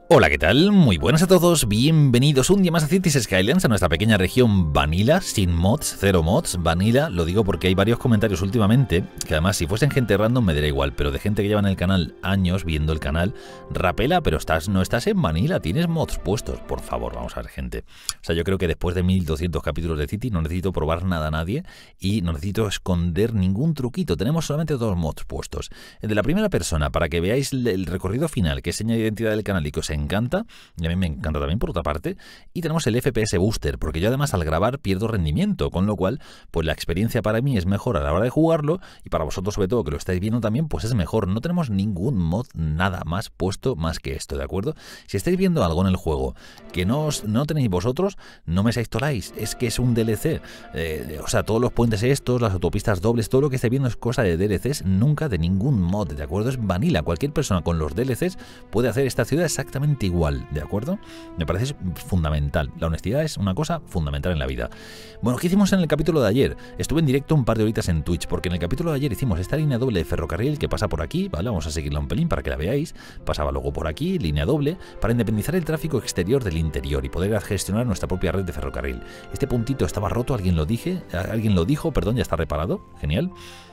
Hola, ¿qué tal? Muy buenas a todos, bienvenidos un día más a Cities Skylines, a nuestra pequeña región Vanilla, sin mods, cero mods, Vanilla. Lo digo porque hay varios comentarios últimamente, que además si fuesen gente random me daría igual, pero de gente que lleva en el canal años viendo el canal, Rapela, pero no estás en Vanilla, tienes mods puestos, por favor, vamos a ver, gente. O sea, yo creo que después de 1200 capítulos de City no necesito probar nada a nadie y no necesito esconder ningún truquito, tenemos solamente dos mods puestos. El de la primera persona, para que veáis el recorrido final, que es seña de identidad del canal y que os encanta, y a mí me encanta también por otra parte, y tenemos el FPS Booster, porque yo además al grabar pierdo rendimiento, con lo cual pues la experiencia para mí es mejor a la hora de jugarlo, y para vosotros sobre todo que lo estáis viendo también pues es mejor. No tenemos ningún mod nada más puesto más que esto, ¿de acuerdo? Si estáis viendo algo en el juego que no tenéis vosotros, no me toláis, es que es un DLC, o sea, todos los puentes estos, las autopistas dobles, todo lo que estáis viendo es cosa de DLCs, nunca de ningún mod, ¿de acuerdo? Es vanilla, cualquier persona con los DLCs puede hacer esta ciudad exactamente igual, ¿de acuerdo? Me parece fundamental. La honestidad es una cosa fundamental en la vida. Bueno, ¿qué hicimos en el capítulo de ayer? Estuve en directo un par de horitas en Twitch, porque en el capítulo de ayer hicimos esta línea doble de ferrocarril que pasa por aquí, ¿vale? Vamos a seguirla un pelín para que la veáis. Pasaba luego por aquí, línea doble, para independizar el tráfico exterior del interior y poder gestionar nuestra propia red de ferrocarril. Este puntito estaba roto, alguien lo dijo, perdón, ya está reparado, genial.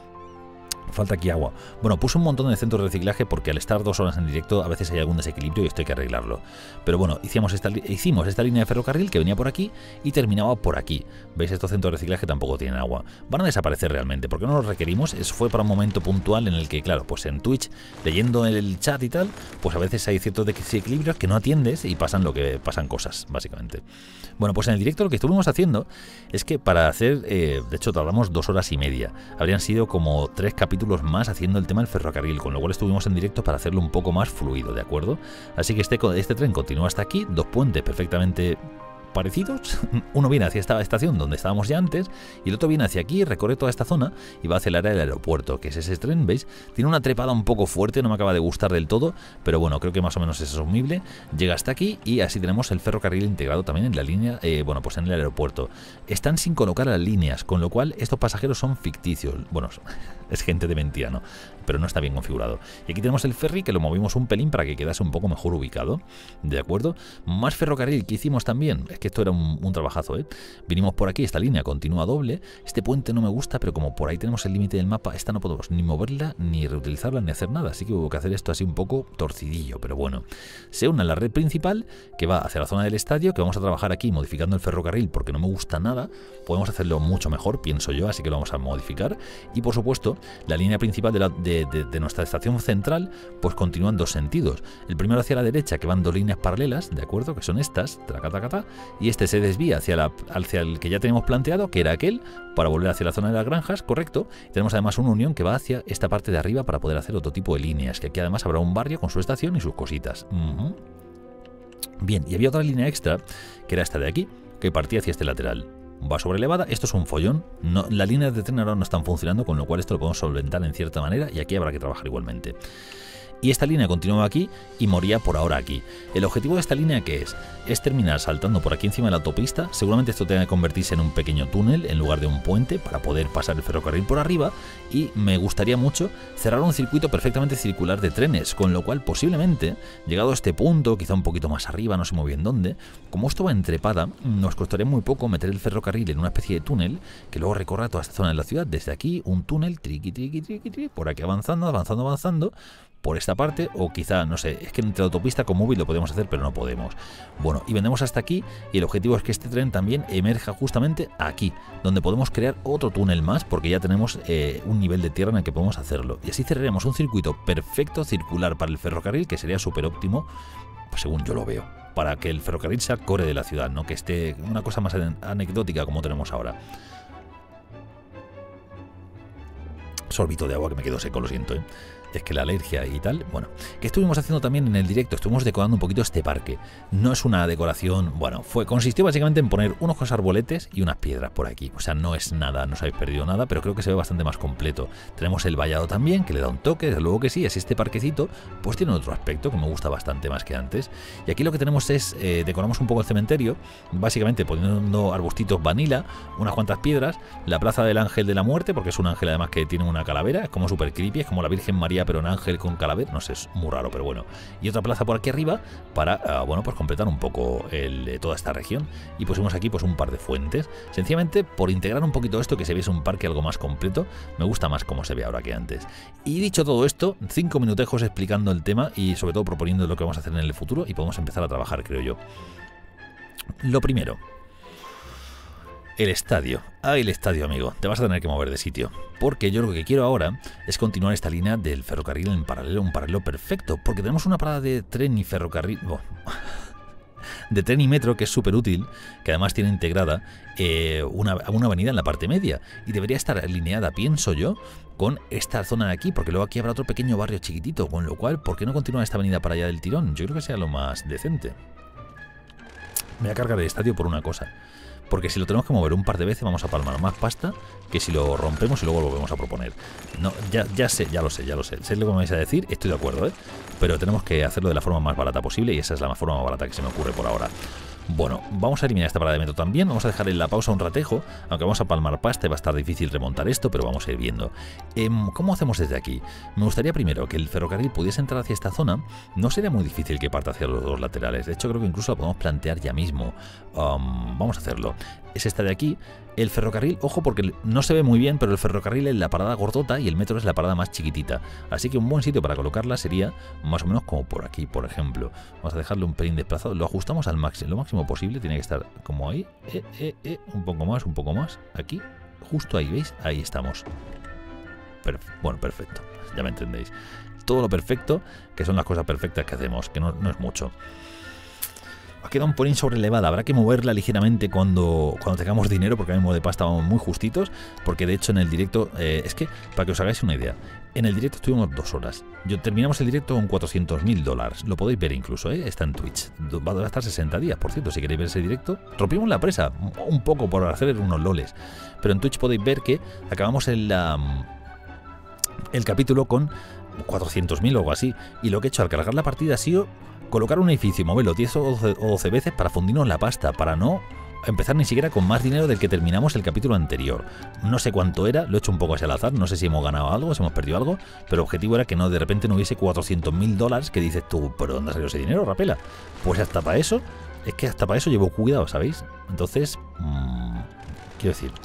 Falta aquí agua. Bueno, puse un montón de centros de reciclaje porque al estar 2 horas en directo a veces hay algún desequilibrio y esto hay que arreglarlo. Pero bueno, hicimos esta línea de ferrocarril que venía por aquí y terminaba por aquí. ¿Veis? Estos centros de reciclaje tampoco tienen agua. Van a desaparecer realmente porque no los requerimos. Eso fue para un momento puntual en el que, claro, pues en Twitch, leyendo el chat y tal, pues a veces hay ciertos desequilibrios que no atiendes y pasan cosas, básicamente. Bueno, pues en el directo lo que estuvimos haciendo es que para hacer, de hecho tardamos 2 horas y media. Habrían sido como 3 capítulos más haciendo el tema del ferrocarril, con lo cual estuvimos en directo para hacerlo un poco más fluido, ¿de acuerdo? Así que este tren continúa hasta aquí, dos puentes perfectamente parecidos. Uno viene hacia esta estación donde estábamos ya antes y el otro viene hacia aquí, recorre toda esta zona y va hacia el área del aeropuerto, que es ese tren, ¿veis? Tiene una trepada un poco fuerte, no me acaba de gustar del todo, pero bueno, creo que más o menos es asumible. Llega hasta aquí y así tenemos el ferrocarril integrado también en la línea, bueno, pues en el aeropuerto. Están sin colocar las líneas, con lo cual estos pasajeros son ficticios. Bueno, es gente de mentira, ¿no? Pero no está bien configurado. Y aquí tenemos el ferry que lo movimos un pelín para que quedase un poco mejor ubicado, ¿de acuerdo? Más ferrocarril que hicimos también, es que esto era un trabajazo, ¿eh? Vinimos por aquí, esta línea continúa doble, este puente no me gusta, pero como por ahí tenemos el límite del mapa, esta no podemos ni moverla, ni reutilizarla, ni hacer nada, así que hubo que hacer esto así un poco torcidillo, pero bueno. Se une a la red principal, que va hacia la zona del estadio, que vamos a trabajar aquí modificando el ferrocarril, porque no me gusta nada, podemos hacerlo mucho mejor, pienso yo, así que lo vamos a modificar, y por supuesto, la línea principal de nuestra estación central pues continúa en dos sentidos. El primero hacia la derecha, que van dos líneas paralelas, ¿de acuerdo? Que son estas, y este se desvía hacia el que ya tenemos planteado, que era aquel, para volver hacia la zona de las granjas, correcto. Tenemos además una unión que va hacia esta parte de arriba para poder hacer otro tipo de líneas, que aquí además habrá un barrio con su estación y sus cositas. Bien, y había otra línea extra, que era esta de aquí, que partía hacia este lateral. Va sobrelevada, esto es un follón, las líneas de tren ahora no están funcionando, con lo cual esto lo podemos solventar en cierta manera y aquí habrá que trabajar igualmente. Y esta línea continuaba aquí y moría por ahora aquí. El objetivo de esta línea, ¿qué es? Es terminar saltando por aquí encima de la autopista. Seguramente esto tenga que convertirse en un pequeño túnel en lugar de un puente para poder pasar el ferrocarril por arriba. Y me gustaría mucho cerrar un circuito perfectamente circular de trenes, con lo cual posiblemente, llegado a este punto, quizá un poquito más arriba, no sé muy bien dónde, como esto va en trepada, nos costaría muy poco meter el ferrocarril en una especie de túnel que luego recorra toda esta zona de la ciudad. Desde aquí, un túnel, triqui, por aquí avanzando, por esta parte, o quizá, no sé, es que entre la autopista con móvil lo podemos hacer, pero no podemos. Bueno, y vendemos hasta aquí, y el objetivo es que este tren también emerja justamente aquí, donde podemos crear otro túnel más, porque ya tenemos un nivel de tierra en el que podemos hacerlo. Y así cerraríamos un circuito perfecto circular para el ferrocarril, que sería súper óptimo, pues según yo lo veo, para que el ferrocarril sea core de la ciudad, no que esté una cosa más anecdótica como tenemos ahora. Sorbito de agua que me quedo seco, lo siento, ¿eh? Es que la alergia y tal, bueno, que estuvimos haciendo también en el directo, estuvimos decorando un poquito este parque. No es una decoración, bueno, consistió básicamente en poner unos arboletes y unas piedras por aquí. O sea, no es nada, no os habéis perdido nada, pero creo que se ve bastante más completo. Tenemos el vallado también, que le da un toque, desde luego que sí, así este parquecito, pues tiene otro aspecto que me gusta bastante más que antes. Y aquí lo que tenemos es, decoramos un poco el cementerio, básicamente poniendo arbustitos vanilla, unas cuantas piedras, la plaza del Ángel de la Muerte, porque es un ángel además que tiene una calavera, es como súper creepy, es como la Virgen María María, pero en ángel con calavera, no sé, es muy raro, pero bueno. Y otra plaza por aquí arriba para, bueno, pues completar un poco toda esta región. Y pusimos aquí pues un par de fuentes, sencillamente por integrar un poquito esto, que se viese un parque algo más completo. Me gusta más cómo se ve ahora que antes. Y dicho todo esto, 5 minutejos explicando el tema y sobre todo proponiendo lo que vamos a hacer en el futuro y podemos empezar a trabajar, creo yo. Lo primero, el estadio. Ah, el estadio, amigo. Te vas a tener que mover de sitio. Porque yo lo que quiero ahora es continuar esta línea del ferrocarril en paralelo, un paralelo perfecto. Porque tenemos una parada de tren y ferrocarril... Oh, de tren y metro que es súper útil, que además tiene integrada una avenida en la parte media. Y debería estar alineada, pienso yo, con esta zona de aquí. Porque luego aquí habrá otro pequeño barrio chiquitito. Con lo cual, ¿por qué no continuar esta avenida para allá del tirón? Yo creo que sea lo más decente. Me voy a cargar el estadio por una cosa. Porque si lo tenemos que mover un par de veces vamos a palmar más pasta que si lo rompemos y luego lo volvemos a proponer. No, ya sé, ya lo sé. Sé lo que me vais a decir, estoy de acuerdo, ¿eh? Pero tenemos que hacerlo de la forma más barata posible y esa es la forma más barata que se me ocurre por ahora. Bueno, vamos a eliminar esta parada de metro también. Vamos a dejar en la pausa un ratejo, aunque vamos a palmar pasta y va a estar difícil remontar esto, pero vamos a ir viendo. ¿Cómo hacemos desde aquí? Me gustaría primero que el ferrocarril pudiese entrar hacia esta zona. No sería muy difícil que parta hacia los dos laterales. De hecho, creo que incluso lo podemos plantear ya mismo. Vamos a hacerlo. Es esta de aquí. El ferrocarril, ojo, porque no se ve muy bien, pero el ferrocarril es la parada gordota y el metro es la parada más chiquitita. Así que un buen sitio para colocarla sería más o menos como por aquí, por ejemplo. Vamos a dejarlo un pelín desplazado. Lo ajustamos al máximo, lo máximo posible. Tiene que estar como ahí. Un poco más. Aquí, justo ahí, ¿veis? Ahí estamos. Bueno, perfecto. Ya me entendéis. Todo lo perfecto, que son las cosas perfectas que hacemos, que no es mucho. Ha quedado un pelín sobrelevada, habrá que moverla ligeramente cuando tengamos dinero, porque ahora mismo de pasta vamos muy justitos, porque de hecho en el directo, es que, para que os hagáis una idea, en el directo estuvimos 2 horas, terminamos el directo con $400.000, lo podéis ver incluso, está en Twitch, va a estar 60 días, por cierto, si queréis ver ese directo, rompimos la presa, un poco por hacer unos loles, pero en Twitch podéis ver que acabamos el capítulo con 400.000 o algo así, y lo que he hecho al cargar la partida ha sido colocar un edificio y moverlo 10 o 12 veces para fundirnos la pasta, para no empezar ni siquiera con más dinero del que terminamos el capítulo anterior. No sé cuánto era, lo he hecho un poco hacia el azar, no sé si hemos ganado algo, si hemos perdido algo, pero el objetivo era que no de repente no hubiese $400.000 que dices tú, ¿pero dónde ha salido ese dinero, Rapela? Pues hasta para eso, es que hasta para eso llevo cuidado, ¿sabéis? Entonces, quiero decir,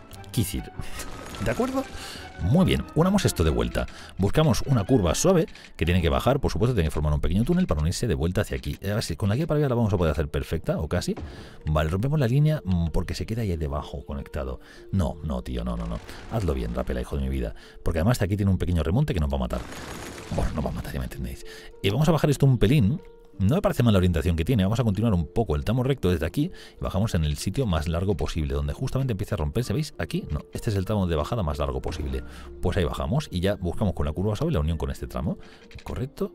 ¿de acuerdo? Muy bien, unamos esto de vuelta. Buscamos una curva suave que tiene que bajar, por supuesto, tiene que formar un pequeño túnel para unirse de vuelta hacia aquí. A ver si con la guía para arriba la vamos a poder hacer perfecta, o casi. Vale, rompemos la línea porque se queda ahí debajo conectado. No, tío, no. Hazlo bien, Rapela, hijo de mi vida. Porque además aquí tiene un pequeño remonte que nos va a matar. Bueno, nos va a matar, ya me entendéis. Y vamos a bajar esto un pelín. No me parece mal la orientación que tiene. Vamos a continuar un poco el tramo recto desde aquí y bajamos en el sitio más largo posible, donde justamente empieza a romperse. ¿Veis? Aquí, no, este es el tramo de bajada más largo posible. Pues ahí bajamos y ya buscamos con la curva suave la unión con este tramo. Correcto.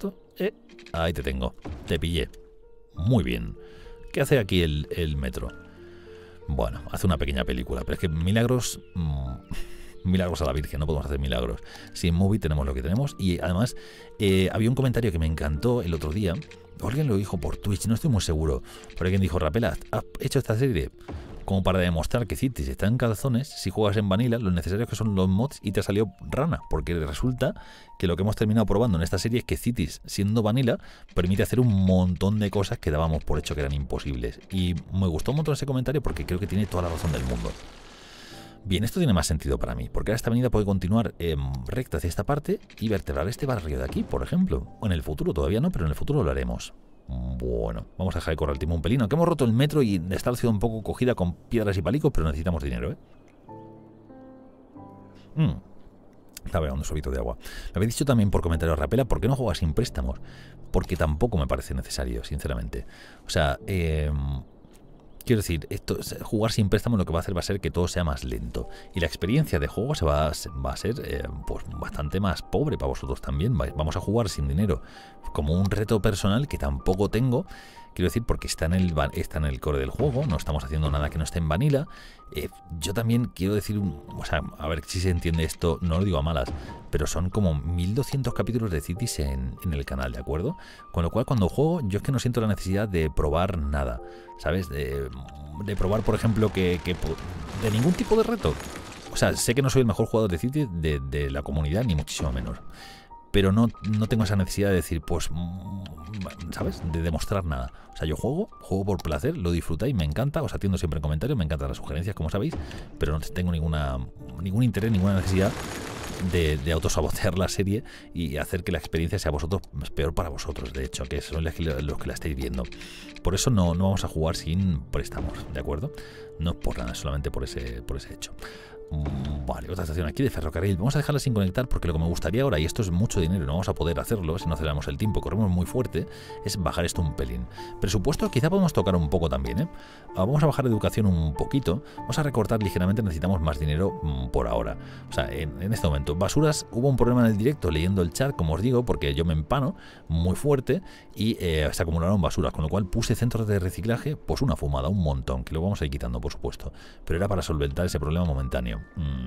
Ahí te tengo. Te pillé. Muy bien. ¿Qué hace aquí el metro? Bueno, hace una pequeña película, pero es que milagros... milagros a la Virgen, no podemos hacer milagros. Si en Movie tenemos lo que tenemos. Y además, había un comentario que me encantó el otro día. Alguien lo dijo por Twitch, no estoy muy seguro. Pero alguien dijo, Rapela, ¿has hecho esta serie como para demostrar que Cities está en calzones? Si juegas en Vanilla, lo necesario que son los mods y te ha salido rana. Porque resulta que lo que hemos terminado probando en esta serie es que Cities, siendo Vanilla, permite hacer un montón de cosas que dábamos por hecho que eran imposibles. Y me gustó un montón ese comentario porque creo que tiene toda la razón del mundo. Bien, esto tiene más sentido para mí, porque ahora esta avenida puede continuar recta hacia esta parte y vertebrar este barrio de aquí, por ejemplo. O en el futuro, todavía no, pero en el futuro lo haremos. Bueno, vamos a dejar de correr el tiempo un pelín, aunque hemos roto el metro y está la ciudad un poco cogida con piedras y palicos, pero necesitamos dinero, Estaba bebiendo un sorbito de agua. Me habéis dicho también por comentario, Rapela, ¿por qué no juegas sin préstamos? Porque tampoco me parece necesario, sinceramente. O sea, quiero decir, jugar sin préstamo lo que va a hacer va a ser que todo sea más lento. Y la experiencia de juego va a ser pues bastante más pobre para vosotros también. Vamos a jugar sin dinero como un reto personal que tampoco tengo. Quiero decir, porque está en el core del juego, no estamos haciendo nada que no esté en Vanilla. Yo también quiero decir, o sea, a ver si se entiende esto, no lo digo a malas, pero son como 1200 capítulos de Cities en el canal, ¿de acuerdo? Con lo cual, cuando juego, yo es que no siento la necesidad de probar nada, ¿sabes? De probar, por ejemplo, de ningún tipo de reto. O sea, sé que no soy el mejor jugador de Cities de la comunidad, ni muchísimo menos. pero no tengo esa necesidad de decir, pues, ¿sabes? De demostrar nada. O sea, yo juego por placer, lo disfrutáis, me encanta, os atiendo siempre en comentarios, me encantan las sugerencias, como sabéis, pero no tengo ningún interés, ninguna necesidad de autosabotear la serie y hacer que la experiencia sea vosotros peor para vosotros, de hecho, que son los que la estáis viendo. Por eso no vamos a jugar sin préstamos, ¿de acuerdo? No es por nada, solamente por ese hecho. Vale, otra estación aquí de ferrocarril. Vamos a dejarla sin conectar porque lo que me gustaría ahora, y esto es mucho dinero, no vamos a poder hacerlo si no aceleramos el tiempo, corremos muy fuerte, es bajar esto un pelín. Presupuesto quizá podemos tocar un poco también, ¿eh? Vamos a bajar educación un poquito, vamos a recortar ligeramente, necesitamos más dinero por ahora. O sea, en este momento, basuras, hubo un problema en el directo leyendo el chat, como os digo, porque yo me empano muy fuerte y se acumularon basuras, con lo cual puse centros de reciclaje, pues una fumada, un montón, que lo vamos a ir quitando, por supuesto, pero era para solventar ese problema momentáneo.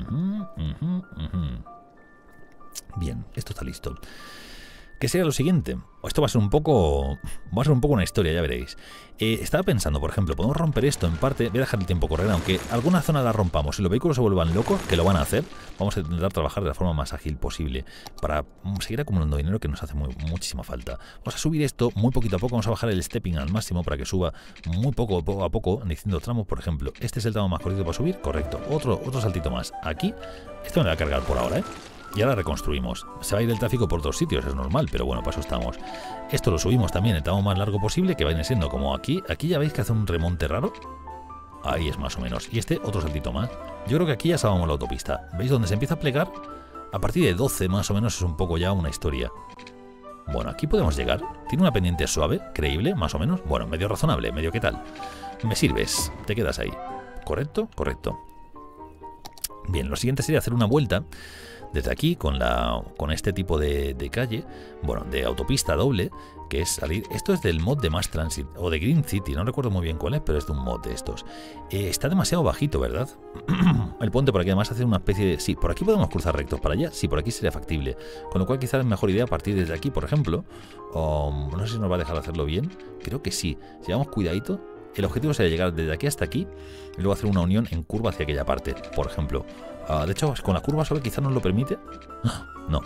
Bien, esto está listo. ¿Qué sería lo siguiente? Esto va a ser un poco una historia, ya veréis. Estaba pensando, por ejemplo, podemos romper esto en parte. Voy a dejar el tiempo correr, aunque alguna zona la rompamos y los vehículos se vuelvan locos, que lo van a hacer. Vamos a intentar trabajar de la forma más ágil posible para seguir acumulando dinero que nos hace muchísima falta. Vamos a subir esto muy poquito a poco. Vamos a bajar el stepping al máximo para que suba muy poco a poco en distintos tramos. Por ejemplo, este es el tramo más cortito para subir, correcto. Otro saltito más. Aquí, esto me va a cargar por ahora, ¿eh? Y ahora reconstruimos. Se va a ir el tráfico por otros sitios, es normal, pero bueno, para eso estamos. Esto lo subimos también el tramo más largo posible, que viene siendo como aquí. Aquí ya veis que hace un remonte raro. Ahí es más o menos. Y este otro saltito más. Yo creo que aquí ya salvamos la autopista. ¿Veis donde se empieza a plegar? A partir de 12 más o menos es un poco ya una historia. Bueno, aquí podemos llegar. Tiene una pendiente suave, creíble, más o menos. Bueno, medio razonable, medio qué tal. Me sirves, te quedas ahí. ¿Correcto? Correcto. Bien, lo siguiente sería hacer una vuelta desde aquí con este tipo de calle, bueno, de autopista doble, que es salir. Esto es del mod de Mass Transit o de Green City, no recuerdo muy bien cuál es, pero es de un mod de estos. Está demasiado bajito, ¿verdad? El puente por aquí además hace una especie de... Sí, por aquí podemos cruzar rectos para allá, sí, por aquí sería factible. Con lo cual quizás es mejor idea partir desde aquí, por ejemplo. No sé si nos va a dejar hacerlo bien. Creo que sí. Si llevamos cuidadito, el objetivo sería llegar desde aquí hasta aquí y luego hacer una unión en curva hacia aquella parte, por ejemplo. De hecho, con la curva solo quizás nos lo permite. No.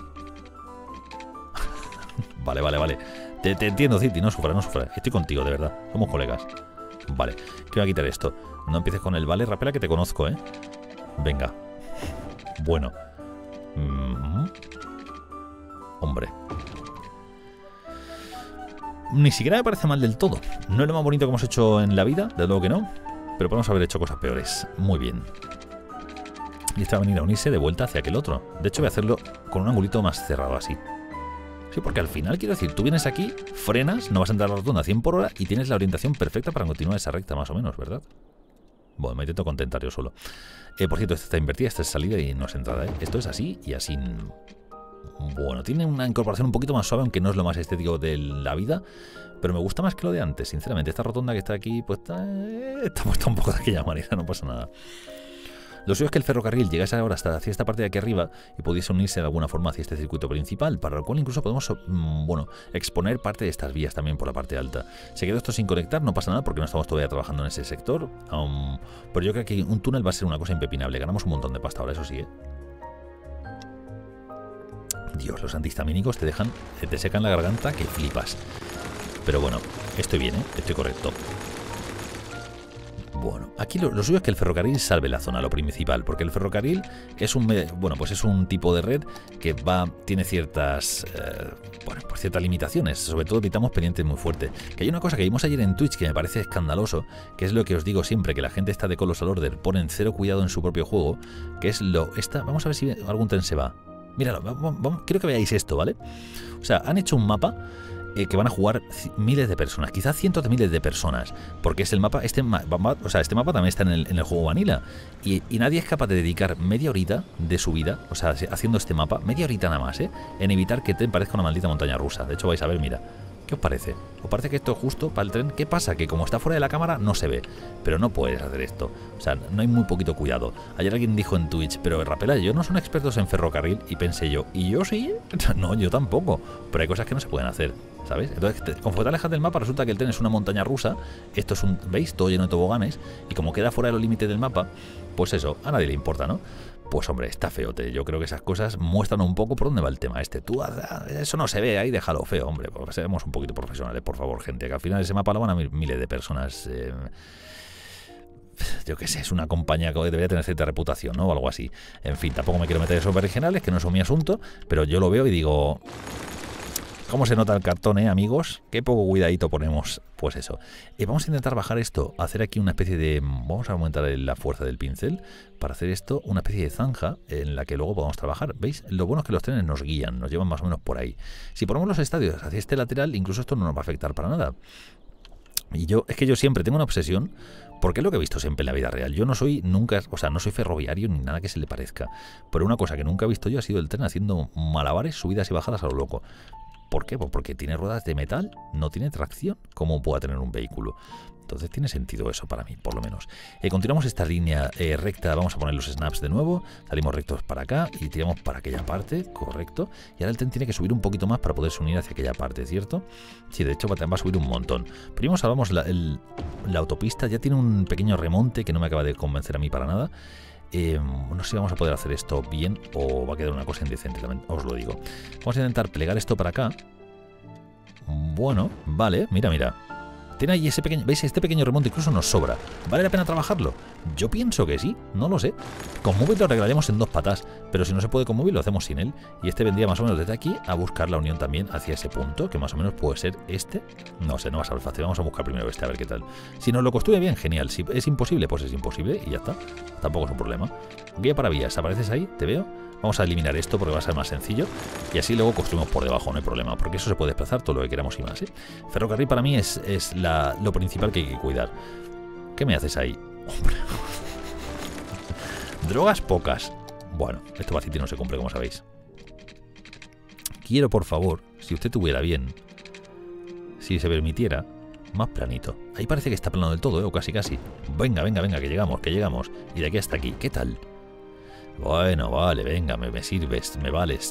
Vale. Te entiendo, City, no sufras. Estoy contigo, de verdad. Somos colegas. Vale, que voy a quitar esto. No empieces con el vale, rapela, que te conozco, ¿eh? Venga. Bueno. Hombre. Ni siquiera me parece mal del todo. No es lo más bonito que hemos hecho en la vida, desde luego que no. Pero podemos haber hecho cosas peores. Muy bien. Y este va a venir a unirse de vuelta hacia aquel otro. De hecho voy a hacerlo con un angulito más cerrado así. Sí, porque al final, quiero decir, tú vienes aquí, frenas, no vas a entrar a la rotonda a 100 por hora y tienes la orientación perfecta para continuar esa recta más o menos, ¿verdad? Bueno, me intento contentar yo solo. Por cierto, esta está invertida, esta es salida y no es entrada, ¿eh? Esto es así y así. Bueno, tiene una incorporación un poquito más suave, aunque no es lo más estético de la vida. Pero me gusta más que lo de antes, sinceramente. Esta rotonda que está aquí, pues está puesta un poco de aquella manera, no pasa nada. Lo suyo es que el ferrocarril llegase ahora hasta hacia esta parte de aquí arriba y pudiese unirse de alguna forma hacia este circuito principal, para lo cual incluso podemos, exponer parte de estas vías también por la parte alta. Se quedó esto sin conectar, no pasa nada porque no estamos todavía trabajando en ese sector, pero yo creo que un túnel va a ser una cosa impepinable. Ganamos un montón de pasta ahora, eso sí, ¿eh? Dios, los antihistamínicos te secan la garganta que flipas. Pero bueno, estoy bien, ¿eh? Estoy correcto. Bueno, aquí lo suyo es que el ferrocarril salve la zona, lo principal, porque el ferrocarril es es un tipo de red que tiene ciertas ciertas limitaciones, sobre todo evitamos pendientes muy fuertes. Que hay una cosa que vimos ayer en Twitch que me parece escandaloso, que es lo que os digo siempre, que la gente está de Colossal Order ponen cero cuidado en su propio juego, que es vamos a ver si algún tren se va. Míralo, quiero que veáis esto, ¿vale? O sea, han hecho un mapa que van a jugar miles de personas, quizás cientos de miles de personas, porque es el mapa, este mapa también está en el juego Vanilla, y nadie es capaz de dedicar media horita de su vida, o sea, haciendo este mapa, media horita nada más, en evitar que el tren parezca una maldita montaña rusa. De hecho vais a ver, mira, ¿qué os parece? ¿Os parece que esto es justo para el tren? ¿Qué pasa? Que como está fuera de la cámara no se ve, pero no puedes hacer esto, o sea, no hay muy poquito cuidado. Ayer alguien dijo en Twitch, pero Rapela, yo no son expertos en ferrocarril, y pensé yo, ¿y yo sí? No, yo tampoco, pero hay cosas que no se pueden hacer, ¿sabes? Entonces, conforme te alejas del mapa, resulta que el tren es una montaña rusa, esto es ¿veis? Todo lleno de toboganes, y como queda fuera de los límites del mapa, pues eso, a nadie le importa, ¿no? pues hombre, está feote. Yo creo que esas cosas muestran un poco por dónde va el tema este. Tú, eso no se ve, ahí déjalo feo, hombre. Pues seamos un poquito profesionales, por favor, gente. Que al final ese mapa lo van a miles de personas. Yo qué sé, es una compañía que debería tener cierta reputación, ¿no? O algo así. En fin, tampoco me quiero meter en esos originales, que no son mi asunto, pero yo lo veo y digo... ¿Cómo se nota el cartón, amigos? Qué poco cuidadito ponemos. Pues eso. Vamos a intentar bajar esto, hacer aquí una especie de... Vamos a aumentar la fuerza del pincel para hacer esto una especie de zanja en la que luego podamos trabajar. ¿Veis? Lo bueno es que los trenes nos guían, nos llevan más o menos por ahí. Si ponemos los estadios hacia este lateral, incluso esto no nos va a afectar para nada. Y es que yo siempre tengo una obsesión, porque es lo que he visto siempre en la vida real. Yo no soy nunca, o sea, no soy ferroviario ni nada que se le parezca. Pero una cosa que nunca he visto yo ha sido el tren haciendo malabares, subidas y bajadas a lo loco. ¿Por qué? Pues porque tiene ruedas de metal, no tiene tracción, como pueda tener un vehículo. Entonces tiene sentido eso para mí, por lo menos. Continuamos esta línea recta, vamos a poner los snaps de nuevo, salimos rectos para acá y tiramos para aquella parte, correcto. Y ahora el tren tiene que subir un poquito más para poderse unir hacia aquella parte, ¿cierto? Sí, de hecho va a subir un montón. Primero salvamos la autopista, ya tiene un pequeño remonte que no me acaba de convencer a mí para nada. No sé si vamos a poder hacer esto bien o va a quedar una cosa indecente, también os lo digo. Vamos a intentar plegar esto para acá. Bueno, vale, mira. Tiene ahí ese pequeño, ¿veis? Este pequeño remonte incluso nos sobra. ¿Vale la pena trabajarlo? Yo pienso que sí, no lo sé. Con Movit lo arreglaremos en 2 patas, pero si no se puede con Movit lo hacemos sin él. Y este vendría más o menos desde aquí a buscar la unión también hacia ese punto, que más o menos puede ser este. No sé, no va a ser fácil, vamos a buscar primero este, a ver qué tal. Si nos lo construye bien, genial. Si es imposible, pues es imposible y ya está. Tampoco es un problema. Guía para vías, ¿apareces ahí? ¿Te veo? Vamos a eliminar esto porque va a ser más sencillo. Y así luego construimos por debajo, no hay problema. Porque eso se puede desplazar todo lo que queramos y más, ¿eh? Ferrocarril para mí es lo principal que hay que cuidar. ¿Qué me haces ahí? Hombre. Drogas pocas. Bueno, esto Bacity no se cumple, como sabéis. Quiero, por favor, si usted tuviera bien, si se permitiera, más planito. Ahí parece que está plano del todo, ¿eh? O casi. Venga, que llegamos. Y de aquí hasta aquí, ¿qué tal? Bueno, vale, venga, me sirves, me vales.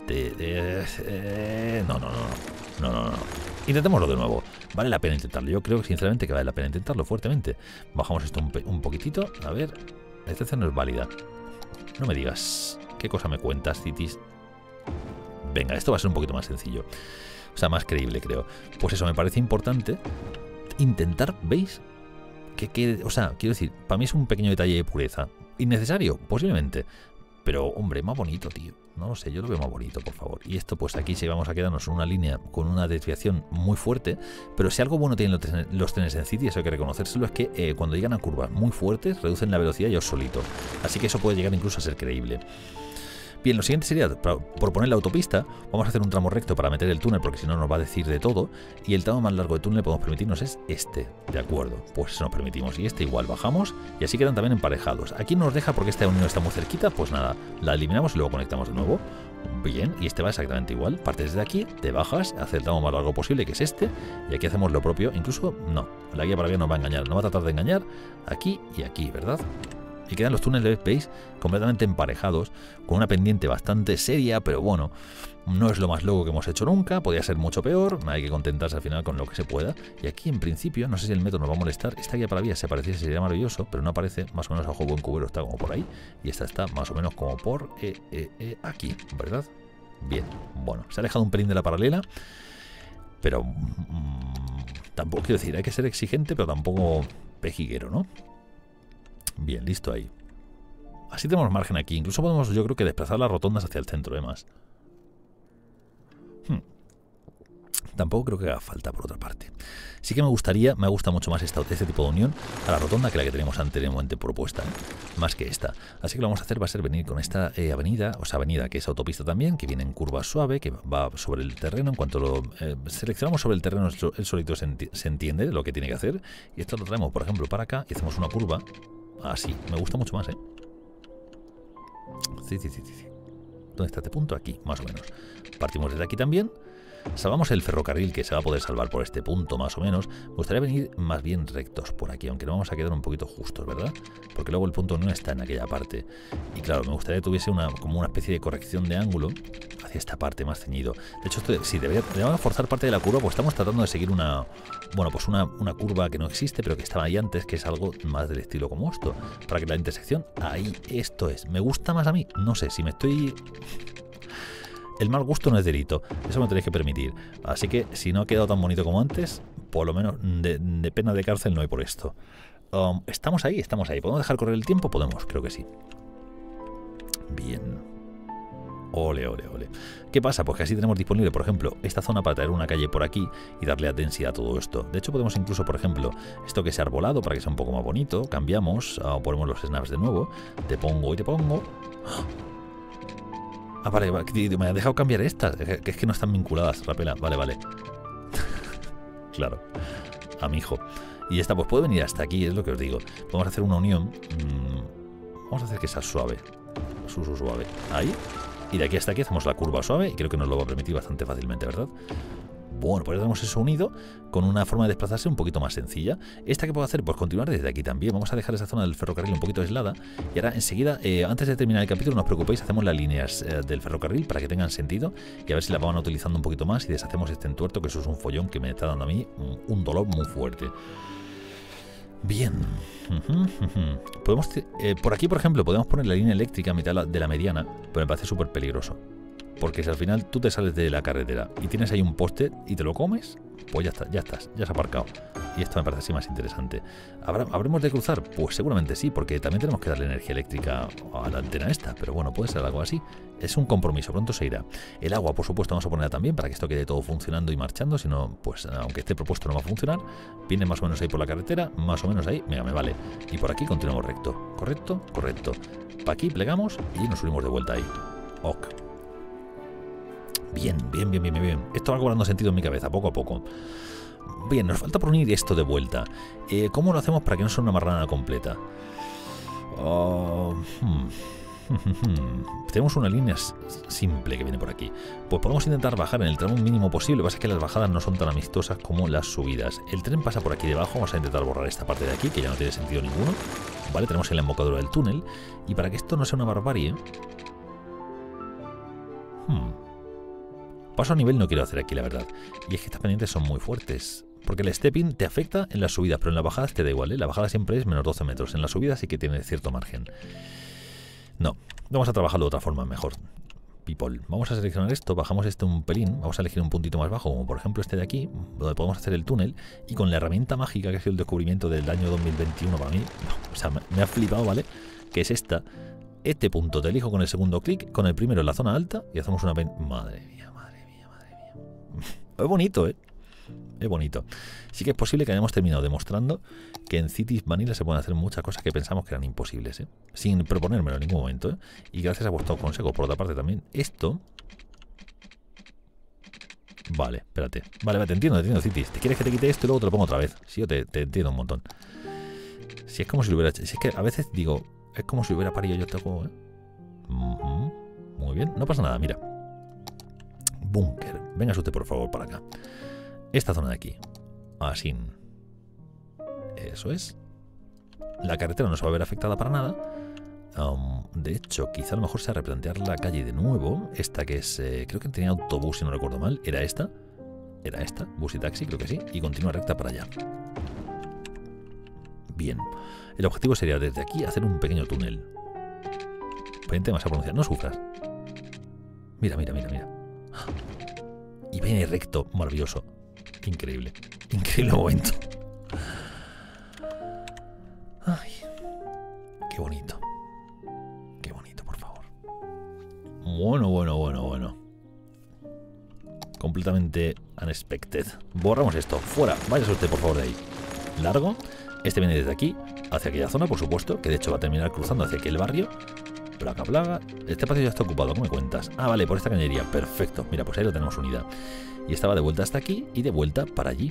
No. Intentémoslo de nuevo. Vale la pena intentarlo. Yo creo sinceramente que vale la pena intentarlo fuertemente. Bajamos esto un poquitito. A ver, la excepción no es válida. No me digas. ¿Qué cosa me cuentas, Citis? Venga, esto va a ser un poquito más sencillo. O sea, más creíble, creo. Pues eso, me parece importante intentar, ¿veis? O sea, quiero decir, para mí es un pequeño detalle de pureza. ¿Innecesario? Posiblemente. Pero, hombre, más bonito, tío. No lo sé, yo lo veo más bonito, por favor. Y esto, pues aquí sí vamos a quedarnos en una línea con una desviación muy fuerte. Pero si algo bueno tienen los trenes en City, eso hay que reconocérselo, es que cuando llegan a curvas muy fuertes, reducen la velocidad ellos solitos. Así que eso puede llegar incluso a ser creíble. Bien, lo siguiente sería, por poner la autopista, vamos a hacer un tramo recto para meter el túnel, porque si no nos va a decir de todo. Y el tramo más largo de túnel que podemos permitirnos es este, ¿de acuerdo? Pues eso nos permitimos. Y este igual, bajamos y así quedan también emparejados. Aquí no nos deja porque esta unión está muy cerquita, pues nada, la eliminamos y luego conectamos de nuevo. Bien, y este va exactamente igual. Partes de aquí, te bajas, haces el tramo más largo posible, que es este, y aquí hacemos lo propio. Incluso, no, la guía para vía nos va a engañar, nos va a tratar de engañar aquí y aquí, ¿verdad? Y quedan los túneles, ¿veis? Completamente emparejados, con una pendiente bastante seria, pero bueno, no es lo más loco que hemos hecho nunca, podría ser mucho peor, hay que contentarse al final con lo que se pueda. Y aquí en principio, no sé si el metro nos va a molestar, esta guía para vías se apareciese sería maravilloso, pero no aparece, más o menos a ojo buen cubero está como por ahí, y esta está más o menos como por aquí, ¿verdad? Bien, bueno, se ha alejado un pelín de la paralela, pero tampoco quiero decir, hay que ser exigente, pero tampoco pejiguero, ¿no? Bien, listo ahí. Así tenemos margen aquí. Incluso podemos, yo creo que desplazar las rotondas hacia el centro, además. Tampoco creo que haga falta, por otra parte. Sí que me gusta mucho más este tipo de unión a la rotonda que la que teníamos anteriormente propuesta, ¿eh? Más que esta. Así que lo que vamos a hacer va a ser venir con esta avenida que es autopista también, que viene en curva suave, que va sobre el terreno. En cuanto lo seleccionamos sobre el terreno, el solito se entiende lo que tiene que hacer. Y esto lo traemos, por ejemplo, para acá y hacemos una curva. Así, me gusta mucho más, ¿eh? Sí. ¿Dónde está este punto? Aquí, más o menos. Partimos desde aquí también. Salvamos el ferrocarril, que se va a poder salvar por este punto más o menos. Me gustaría venir más bien rectos por aquí, aunque nos vamos a quedar un poquito justos, ¿verdad? Porque luego el punto no está en aquella parte. Y claro, me gustaría que tuviese como una especie de corrección de ángulo hacia esta parte más ceñido. De hecho, sí, deberíamos forzar parte de la curva, pues estamos tratando de seguir una curva que no existe, pero que estaba ahí antes, que es algo más del estilo como esto. Para que la intersección, ahí, esto es. ¿Me gusta más a mí? No sé, si me estoy... El mal gusto no es delito, eso me tenéis que permitir. Así que si no ha quedado tan bonito como antes, por lo menos de pena de cárcel no hay por esto. Estamos ahí. ¿Podemos dejar correr el tiempo? Podemos, creo que sí. Bien. Ole. ¿Qué pasa? Pues que así tenemos disponible, por ejemplo, esta zona para traer una calle por aquí y darle a densidad a todo esto. De hecho, podemos incluso, por ejemplo, esto que sea arbolado para que sea un poco más bonito. Cambiamos, ponemos los snaps de nuevo. Te pongo y te pongo. Ah, vale, me ha dejado cambiar estas, que es que no están vinculadas, Rapela. Vale. Claro, a mi hijo. Y esta pues puede venir hasta aquí, es lo que os digo. Podemos hacer una unión. Vamos a hacer que sea suave. Suave. Ahí. Y de aquí hasta aquí hacemos la curva suave y creo que nos lo va a permitir bastante fácilmente, ¿verdad? Bueno, pues ya tenemos eso unido con una forma de desplazarse un poquito más sencilla. ¿Esta qué puedo hacer? Pues continuar desde aquí también. Vamos a dejar esa zona del ferrocarril un poquito aislada. Y ahora enseguida, antes de terminar el capítulo, no os preocupéis, hacemos las líneas del ferrocarril para que tengan sentido y a ver si las van utilizando un poquito más y deshacemos este entuerto, que eso es un follón que me está dando a mí un dolor muy fuerte. Bien. Podemos, por aquí, por ejemplo, podemos poner la línea eléctrica a mitad de la mediana, pero me parece súper peligroso. Porque si al final tú te sales de la carretera y tienes ahí un poste y te lo comes, pues ya has aparcado. Y esto me parece así más interesante. ¿Habremos de cruzar? Pues seguramente sí, porque también tenemos que darle energía eléctrica a la antena esta. Pero bueno, puede ser algo así. Es un compromiso, pronto se irá. El agua, por supuesto, vamos a ponerla también para que esto quede todo funcionando y marchando. Si no, pues aunque esté propuesto no va a funcionar. Viene más o menos ahí por la carretera, más o menos ahí. Venga, me vale. Y por aquí continuamos recto. Correcto. Para aquí plegamos y nos subimos de vuelta ahí. Ok. Bien. Esto va cobrando sentido en mi cabeza, poco a poco. Bien, nos falta por unir esto de vuelta. ¿Cómo lo hacemos para que no sea una marranada completa? Tenemos una línea simple que viene por aquí. Pues podemos intentar bajar en el tramo mínimo posible. Lo que pasa es que las bajadas no son tan amistosas como las subidas. El tren pasa por aquí debajo. Vamos a intentar borrar esta parte de aquí, que ya no tiene sentido ninguno. Vale, tenemos la embocadura del túnel. Y para que esto no sea una barbarie... Paso a nivel no quiero hacer aquí, la verdad. Y es que estas pendientes son muy fuertes. Porque el stepping te afecta en las subidas, pero en las bajadas te da igual, ¿eh? La bajada siempre es menos 12 metros. En las subidas sí que tiene cierto margen. No, vamos a trabajarlo de otra forma mejor. People. Vamos a seleccionar esto, bajamos un pelín, vamos a elegir un puntito más bajo, como por ejemplo este de aquí, donde podemos hacer el túnel, y con la herramienta mágica que ha sido el descubrimiento del año 2021 para mí, o sea, me ha flipado, ¿vale? Que es esta. Este punto te elijo con el segundo clic, con el primero en la zona alta, y hacemos una... Madre mía. Es bonito, ¿eh? Es bonito. Sí que es posible que hayamos terminado demostrando que en Cities Vanilla se pueden hacer muchas cosas que pensamos que eran imposibles, ¿eh? Sin proponérmelo en ningún momento, ¿eh? Y gracias a vuestros consejos, por otra parte también. Esto... Vale, espérate. Vale, te entiendo, Cities. ¿Te quieres que te quite esto y luego te lo pongo otra vez? Sí, yo te entiendo un montón. Si es como si lo hubiera hecho... Si es que a veces digo... Es como si hubiera parido yo este juego, ¿eh? Muy bien. No pasa nada, mira. Búnker. Venga usted por favor para acá. Esta zona de aquí. Así. Eso es. La carretera no se va a ver afectada para nada. De hecho, quizá a lo mejor sea replantear la calle de nuevo. Esta que es... creo que tenía autobús, si no recuerdo mal. Era esta. Bus y taxi, creo que sí. Y continúa recta para allá. Bien. El objetivo sería desde aquí hacer un pequeño túnel. Pendiente más a pronunciar. No sufras. Mira. Y viene recto, maravilloso. Increíble momento. Ay, qué bonito, por favor. Bueno. Completamente unexpected. Borramos esto, fuera, váyase usted por favor de ahí. Largo, este viene desde aquí, hacia aquella zona, por supuesto, que de hecho va a terminar cruzando hacia aquel barrio. Plaga. Este espacio ya está ocupado, ¿cómo me cuentas? Ah, vale, por esta cañería. Perfecto. Mira, pues ahí lo tenemos unida. Y estaba de vuelta hasta aquí y de vuelta para allí.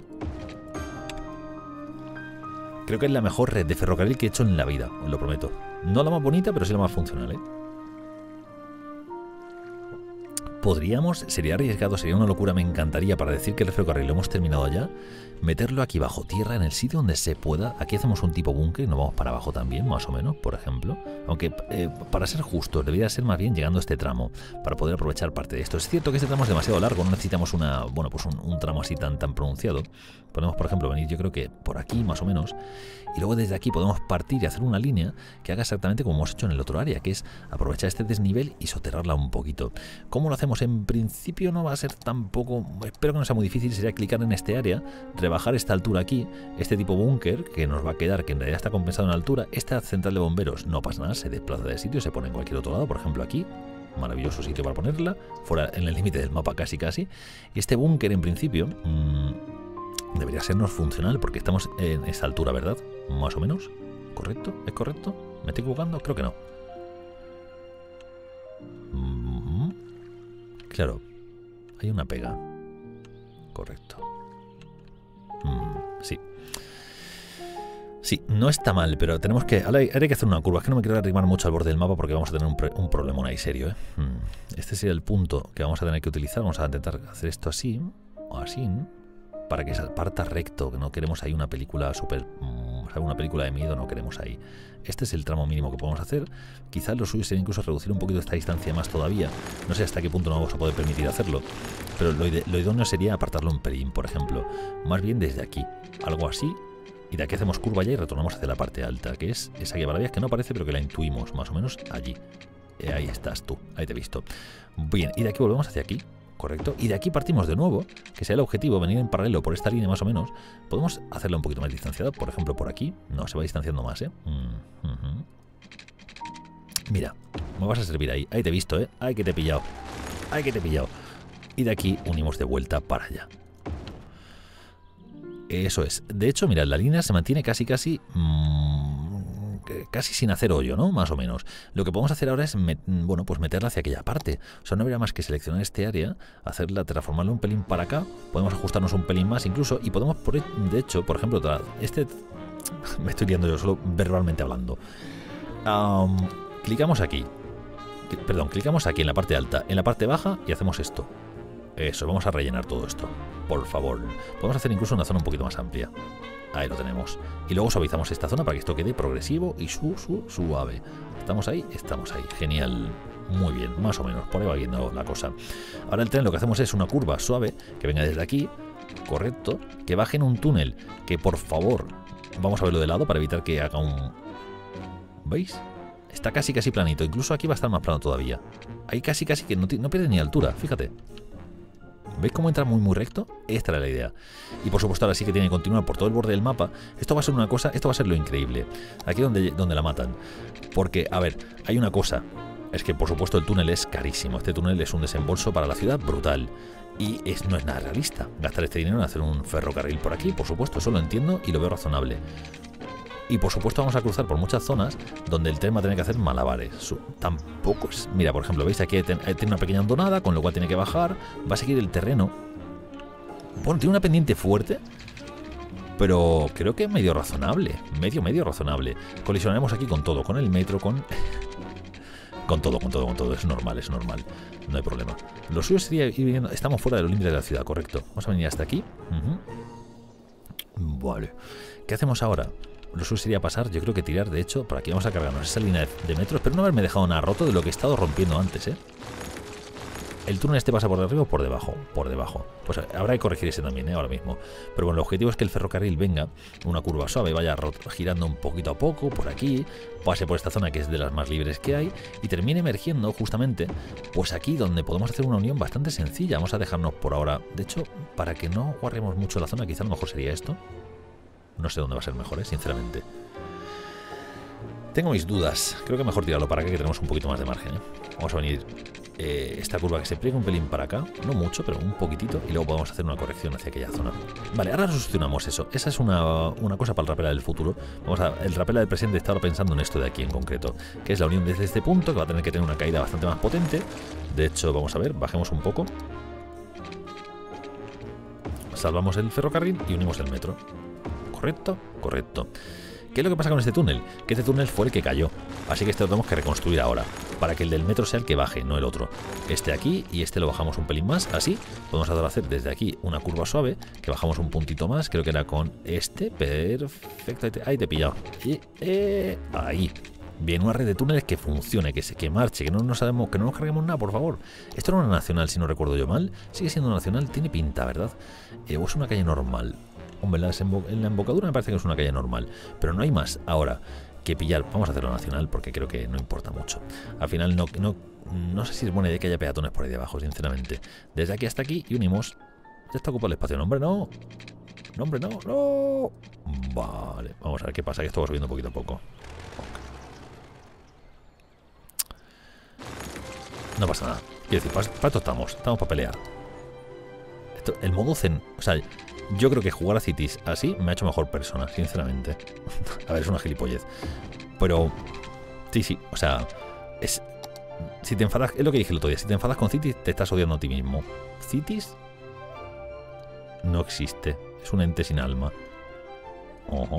Creo que es la mejor red de ferrocarril que he hecho en la vida, os lo prometo. No la más bonita, pero sí la más funcional, ¿eh? Podríamos, sería arriesgado, sería una locura, me encantaría, para decir que el ferrocarril lo hemos terminado ya, meterlo aquí bajo tierra, en el sitio donde se pueda. Aquí hacemos un tipo búnker y nos vamos para abajo también, más o menos, por ejemplo. Aunque, para ser justos, debería ser más bien llegando a este tramo, para poder aprovechar parte de esto. Es cierto que este tramo es demasiado largo, no necesitamos un tramo así tan pronunciado. Podemos, por ejemplo, venir, yo creo que por aquí, más o menos, y luego desde aquí podemos partir y hacer una línea que haga exactamente como hemos hecho en el otro área, que es aprovechar este desnivel y soterrarla un poquito. ¿Cómo lo hacemos? En principio no va a ser tampoco, espero que no sea muy difícil, sería clicar en este área, rebajar esta altura aquí, este tipo búnker que nos va a quedar, que en realidad está compensado en altura. Esta central de bomberos no pasa nada, se desplaza de sitio, se pone en cualquier otro lado, por ejemplo aquí. Maravilloso sitio para ponerla, fuera en el límite del mapa casi. Y este búnker en principio debería sernos funcional porque estamos en esta altura, ¿verdad? Más o menos. ¿Correcto? ¿Es correcto? ¿Me estoy equivocando? Creo que no. Claro, hay una pega. Correcto. Sí. Sí, no está mal, pero tenemos que... Ahora hay que hacer una curva. Es que no me quiero arrimar mucho al borde del mapa porque vamos a tener un problemón ahí serio, ¿eh? Este sería el punto que vamos a tener que utilizar. Vamos a intentar hacer esto así, o así, para que se parta recto, que no queremos ahí una película súper... una película de miedo, no queremos ahí. Este es el tramo mínimo que podemos hacer. Quizás lo suyo sería incluso reducir un poquito esta distancia más todavía. No sé hasta qué punto no vamos a poder permitir hacerlo, pero lo idóneo sería apartarlo un pelín, por ejemplo. Más bien desde aquí, algo así. Y de aquí hacemos curva ya y retornamos hacia la parte alta, que es esa que maravillas que no aparece, pero que la intuimos más o menos allí. Ahí estás tú, ahí te he visto. Bien, y de aquí volvemos hacia aquí, correcto. Y de aquí partimos de nuevo, que sea el objetivo, venir en paralelo por esta línea más o menos. Podemos hacerla un poquito más distanciada, por ejemplo por aquí. No, se va distanciando más, ¿eh? Mira, me vas a servir ahí. Ahí te he visto, ¿eh? Ay, que te he pillado. Ay, que te he pillado. Y de aquí unimos de vuelta para allá. Eso es. De hecho, mirad, la línea se mantiene casi sin hacer hoyo, ¿no? Más o menos. Lo que podemos hacer ahora es, pues meterla hacia aquella parte. O sea, no habría más que seleccionar este área, hacerla, transformarla un pelín para acá. Podemos ajustarnos un pelín más incluso y podemos, de hecho, por ejemplo, me estoy liando yo solo verbalmente hablando. Clicamos aquí. Perdón, clicamos aquí en la parte alta, en la parte baja y hacemos esto. Eso, vamos a rellenar todo esto, por favor. Podemos hacer incluso una zona un poquito más amplia. Ahí lo tenemos. Y luego suavizamos esta zona para que esto quede progresivo y suave. ¿Estamos ahí? Estamos ahí. Genial. Muy bien, más o menos. Por ahí va viendo la cosa. Ahora el tren lo que hacemos es una curva suave que venga desde aquí. Correcto. Que baje en un túnel. Que por favor, vamos a verlo de lado para evitar que haga un... ¿Veis? Está casi planito. Incluso aquí va a estar más plano todavía. Ahí casi que no pierde ni altura. Fíjate. ¿Veis cómo entra muy recto? Esta era la idea. Y por supuesto ahora sí que tiene que continuar por todo el borde del mapa. Esto va a ser una cosa, esto va a ser lo increíble. Aquí donde la matan. Porque, a ver, hay una cosa. Es que por supuesto el túnel es carísimo. Este túnel es un desembolso para la ciudad brutal. Y no es nada realista gastar este dinero en hacer un ferrocarril por aquí. Por supuesto, eso lo entiendo y lo veo razonable. Y por supuesto vamos a cruzar por muchas zonas donde el tren va a tener que hacer malabares. Tampoco es... Mira, por ejemplo, ¿veis? Aquí tiene una pequeña hondonada, con lo cual tiene que bajar. Va a seguir el terreno. Bueno, tiene una pendiente fuerte, pero creo que es medio razonable. Medio razonable. Colisionaremos aquí con todo, con el metro, con todo. Es normal. No hay problema. Lo suyo sería ir viendo... Estamos fuera de los límites de la ciudad, correcto. Vamos a venir hasta aquí. Vale. ¿Qué hacemos ahora? Lo suyo sería pasar, yo creo que tirar, de hecho, por aquí vamos a cargarnos esa línea de metro. Espero no haberme dejado nada roto de lo que he estado rompiendo antes, ¿eh? El túnel este pasa por arriba o por debajo. Por debajo. Pues habrá que corregir ese también, ¿eh? Ahora mismo. Pero bueno, el objetivo es que el ferrocarril venga una curva suave, vaya girando un poquito a poco por aquí, pase por esta zona que es de las más libres que hay y termine emergiendo justamente pues aquí donde podemos hacer una unión bastante sencilla. Vamos a dejarnos por ahora. De hecho, para que no guardemos mucho la zona, quizá a lo mejor sería esto. No sé dónde va a ser mejor, sinceramente. Tengo mis dudas. Creo que mejor tirarlo para acá, que tenemos un poquito más de margen, ¿eh? Vamos a venir esta curva que se pliega un pelín para acá. No mucho, pero un poquitito. Y luego podemos hacer una corrección hacia aquella zona. Vale, ahora solucionamos eso. Esa es una cosa para el Rapela del futuro. El Rapela del presente está ahora pensando en esto de aquí en concreto, que es la unión desde este punto, que va a tener que tener una caída bastante más potente. De hecho, vamos a ver, bajemos un poco. Salvamos el ferrocarril y unimos el metro. ¿Correcto? Correcto. ¿Qué es lo que pasa con este túnel? Que este túnel fue el que cayó. Así que este lo tenemos que reconstruir ahora. Para que el del metro sea el que baje, no el otro. Este aquí y este lo bajamos un pelín más. Así podemos hacer desde aquí una curva suave. Que bajamos un puntito más. Creo que era con este. Perfecto. Ahí te he pillado. Y ahí. Bien, una red de túneles que funcione, que marche, que no nos carguemos nada, por favor. Esto era una nacional, si no recuerdo yo mal. Sigue siendo una nacional, tiene pinta, ¿verdad? O es una calle normal. Hombre, en la embocadura me parece que es una calle normal. Pero no hay más ahora que pillar. Vamos a hacerlo nacional porque creo que no importa mucho. Al final no sé si es buena idea que haya peatones por ahí debajo, sinceramente. Desde aquí hasta aquí y unimos. Ya está ocupado el espacio. No, hombre, no. No, hombre, no, no. Vale, vamos a ver qué pasa, que esto va subiendo poquito a poco. No pasa nada. Quiero decir, para esto estamos para pelear. El modo zen, o sea, yo creo que jugar a Cities así me ha hecho mejor persona, sinceramente. A ver, es una gilipollez. Pero, sí, o sea, si te enfadas, es lo que dije el otro día, si te enfadas con Cities, te estás odiando a ti mismo. Cities no existe, es un ente sin alma. Ojo.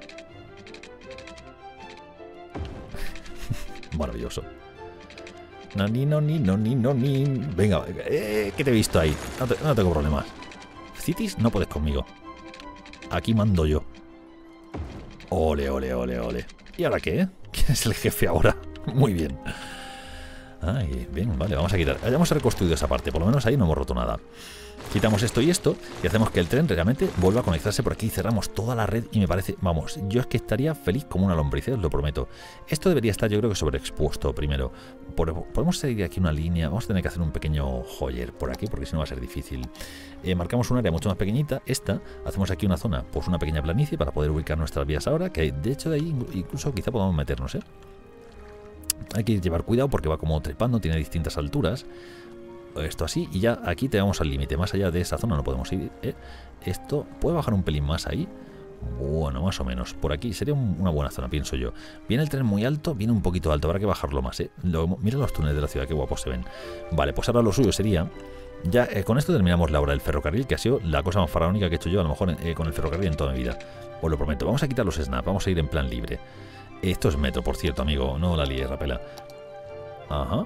Maravilloso. No, ni. Venga, que te he visto ahí. No tengo problemas. Cities, no puedes conmigo. Aquí mando yo. Ole. ¿Y ahora qué? ¿Quién es el jefe ahora? Muy bien. Ay, bien, vale, vamos a quitar. Hayamos reconstruido esa parte, por lo menos ahí no hemos roto nada. Quitamos esto y esto y hacemos que el tren realmente vuelva a conectarse por aquí. Cerramos toda la red y me parece, vamos, yo es que estaría feliz como una lombriz, os lo prometo. Esto debería estar yo creo que sobreexpuesto primero. Podemos seguir aquí una línea, vamos a tener que hacer un pequeño joyer por aquí porque si no va a ser difícil. Marcamos un área mucho más pequeñita, esta, hacemos aquí una zona, pues una pequeña planicie para poder ubicar nuestras vías ahora, que de hecho de ahí incluso quizá podamos meternos, Hay que llevar cuidado porque va como trepando, tiene distintas alturas. Esto así y ya aquí tenemos al límite. Más allá de esa zona no podemos ir. Esto puede bajar un pelín más ahí. Bueno, más o menos. Por aquí sería una buena zona, pienso yo. Viene el tren muy alto, viene un poquito alto. Habrá que bajarlo más, Mira los túneles de la ciudad, qué guapos se ven. Vale, pues ahora lo suyo sería... Ya con esto terminamos la hora del ferrocarril, que ha sido la cosa más faraónica que he hecho yo, a lo mejor con el ferrocarril en toda mi vida. Os lo prometo. Vamos a quitar los snaps, vamos a ir en plan libre. Esto es metro, por cierto, amigo. No la líes, rapela. Ajá.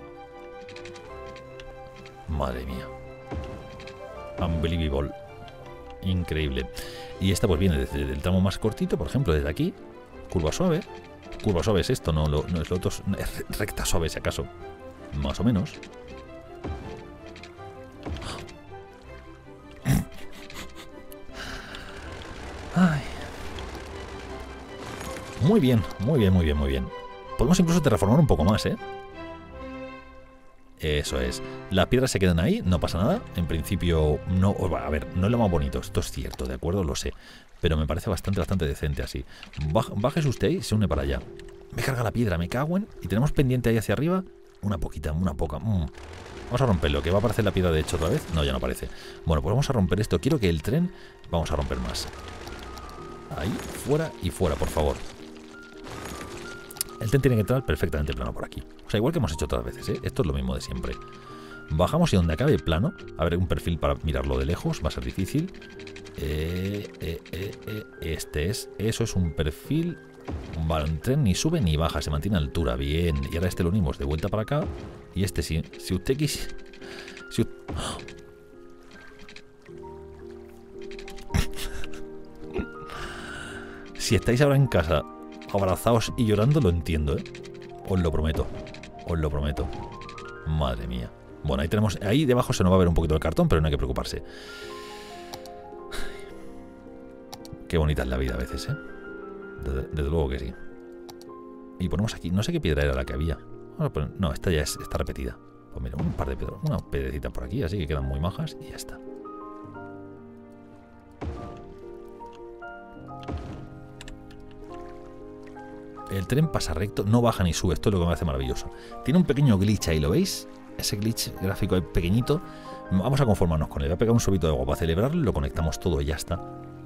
Madre mía. Unbelievable. Increíble. Y esta pues viene desde el tramo más cortito, por ejemplo, desde aquí. Curva suave. Curva suave es esto, no es lo otro. Es recta suave, si acaso. Más o menos. Ay. Muy bien. Podemos incluso terraformar un poco más, Eso es. Las piedras se quedan ahí, no pasa nada. En principio, no. A ver, no es lo más bonito, esto es cierto, ¿de acuerdo? Lo sé. Pero me parece bastante decente así. Bájese usted ahí y se une para allá. Me carga la piedra, me cago en. Y tenemos pendiente ahí hacia arriba una poquita, una poca. Vamos a romperlo, que va a aparecer la piedra de hecho otra vez. No, ya no aparece. Bueno, pues vamos a romper esto. Quiero que el tren. Vamos a romper más. Ahí, fuera y fuera, por favor. El tren tiene que entrar perfectamente plano por aquí. O sea, igual que hemos hecho otras veces, Esto es lo mismo de siempre. Bajamos y donde acabe plano, a ver, un perfil para mirarlo de lejos, va a ser difícil. Eso es un perfil. Vale, un tren ni sube ni baja, se mantiene a altura, bien. Y ahora este lo unimos de vuelta para acá. Y este sí, si usted quisiera... Si estáis ahora en casa abrazados y llorando, lo entiendo, Os lo prometo. Madre mía. Bueno, ahí tenemos... Ahí debajo se nos va a ver un poquito el cartón, pero no hay que preocuparse. Qué bonita es la vida a veces, Desde luego que sí. Y ponemos aquí... No sé qué piedra era la que había. No, esta ya está repetida. Pues mira, un par de piedras. Una piedrecita por aquí, así que quedan muy majas y ya está. El tren pasa recto, no baja ni sube. Esto es lo que me hace maravilloso. Tiene un pequeño glitch ahí, ¿lo veis? Ese glitch gráfico ahí pequeñito. Vamos a conformarnos con él. Voy a pegar un sorbito de agua para celebrarlo. Lo conectamos todo y ya está.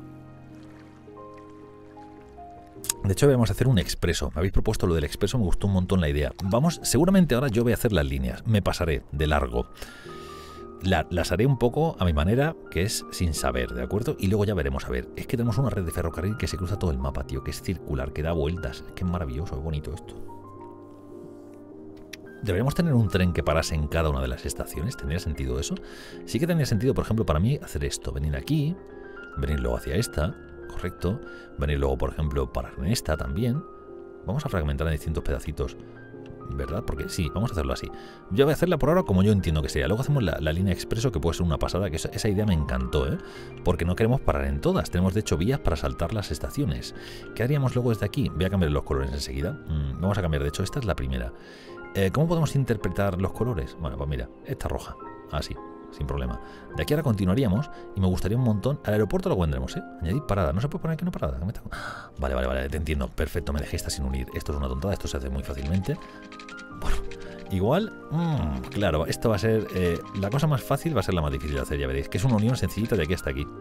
De hecho, vamos a hacer un expreso. Me habéis propuesto lo del expreso, me gustó un montón la idea. Vamos, seguramente ahora yo voy a hacer las líneas. Me pasaré de largo. las haré un poco a mi manera, que es sin saber, ¿de acuerdo? Y luego ya veremos, a ver. Es que tenemos una red de ferrocarril que se cruza todo el mapa, tío, que es circular, que da vueltas. Es que es maravilloso, es bonito esto. ¿Deberíamos tener un tren que parase en cada una de las estaciones? ¿Tendría sentido eso? Sí que tendría sentido, por ejemplo, para mí hacer esto. Venir aquí, venir luego hacia esta, correcto. Venir luego, por ejemplo, parar en esta también. Vamos a fragmentar en distintos pedacitos, ¿verdad? Porque sí, vamos a hacerlo así. Yo voy a hacerla por ahora como yo entiendo que sea. Luego hacemos la línea expreso, que puede ser una pasada, que esa idea me encantó, ¿eh? Porque no queremos parar en todas. Tenemos, de hecho, vías para saltar las estaciones. ¿Qué haríamos luego desde aquí? Voy a cambiar los colores enseguida. Vamos a cambiar, de hecho, esta es la primera. ¿Cómo podemos interpretar los colores? Bueno, pues mira, esta roja. Así, sin problema. De aquí ahora continuaríamos y me gustaría un montón. Al aeropuerto lo vendremos, ¿eh? Añadir parada. ¿No se puede poner aquí una parada? Vale, te entiendo. Perfecto, me dejé esta sin unir. Esto es una tontada, esto se hace muy fácilmente. Bueno, igual, claro, esto va a ser... la cosa más fácil va a ser la más difícil de hacer, ya veréis. Que es una unión sencillita de aquí hasta aquí.